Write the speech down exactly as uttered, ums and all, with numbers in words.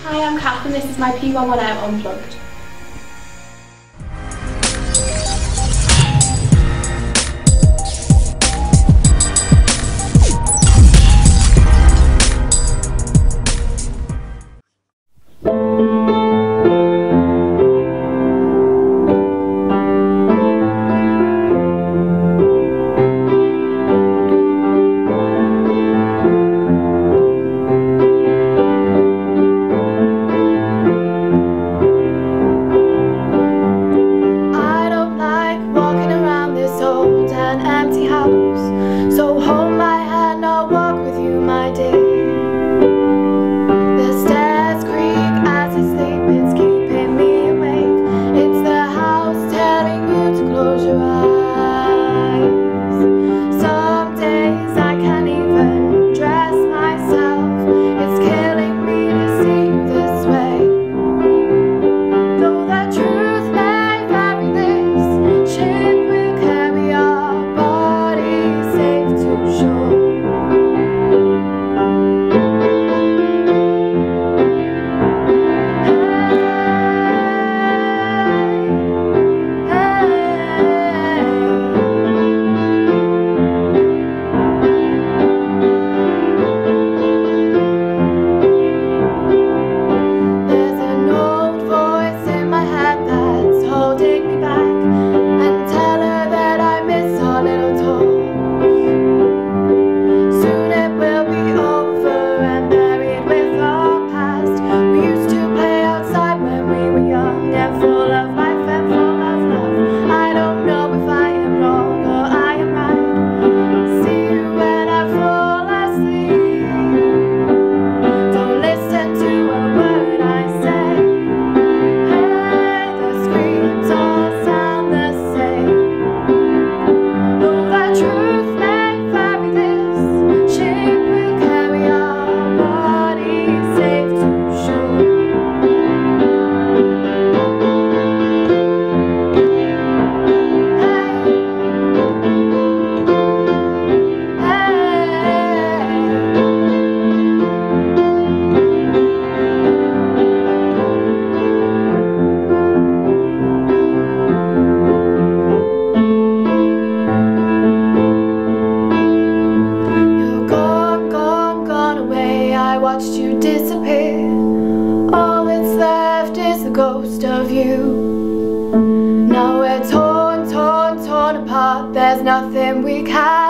Hi, I'm Kath and this is my P one one Out Unplugged. So hold my hand, I'll walk with you, my dear. The stairs creak as I sleep, it's keeping me awake. It's the house telling you to close your eyes. Some days I can't even dress myself. It's killing me to see you this way. Though the truth may vary, this ship will carry our bodies safe to shore. I watched you disappear. All that's left is the ghost of you. Now we're torn, torn, torn apart. There's nothing we can